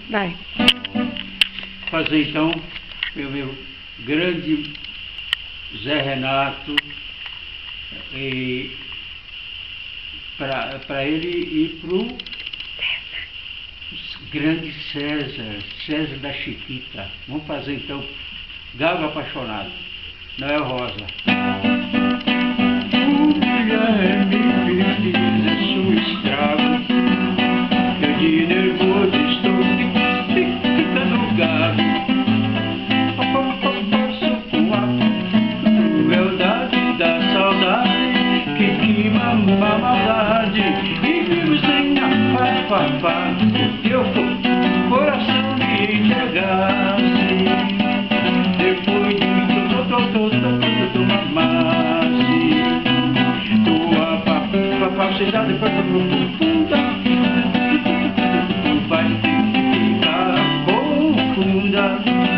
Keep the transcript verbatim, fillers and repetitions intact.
Vai. Fazer então meu, meu grande Zé Renato, e para ele e para o grande César, César da Chiquita. Vamos fazer então Galo Apaixonado, Noel Rosa. Mulher me precisa, sou escravo, eu de nervoso estou ficando gado. Sou a crueldade da saudade que queima a maldade e vivo sem a papapá. O teu coração me entregasse depois de to to to to to mamasse. Tua falsidade foi profunda, vai ficar confunda.